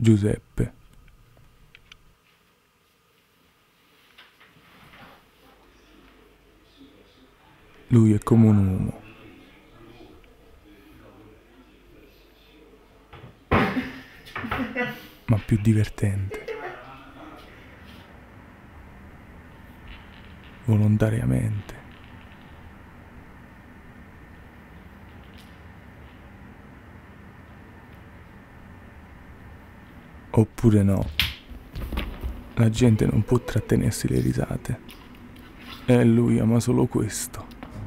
Giuseppe. Lui è come un uomo. Ma più divertente. Volontariamente. Oppure no. La gente non può trattenersi le risate. E lui ama solo questo.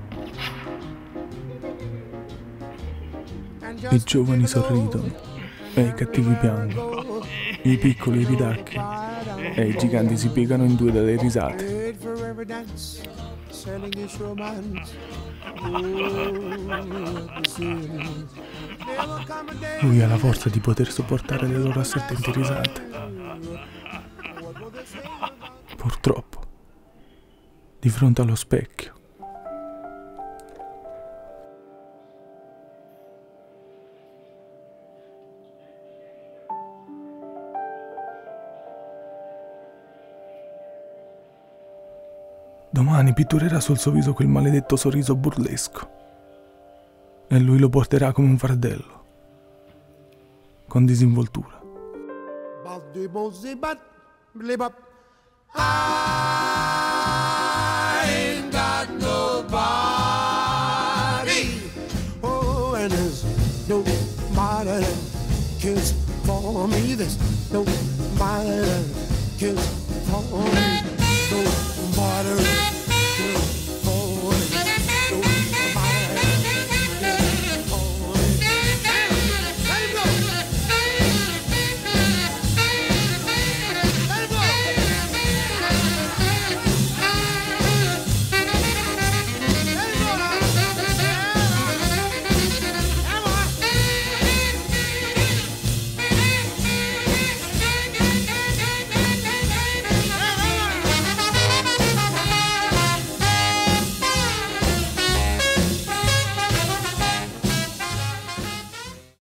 I giovani sorridono e i cattivi piangono. I piccoli ridacchi e i giganti si piegano in due dalle risate. Lui ha la forza di poter sopportare le loro assordenti risate. Purtroppo, di fronte allo specchio, domani pitturerà sul suo viso quel maledetto sorriso burlesco e lui lo porterà come un fardello, con disinvoltura. I ain't got nobody. Oh, and there's nobody that cares for me. There's nobody that cares for me. Nobody.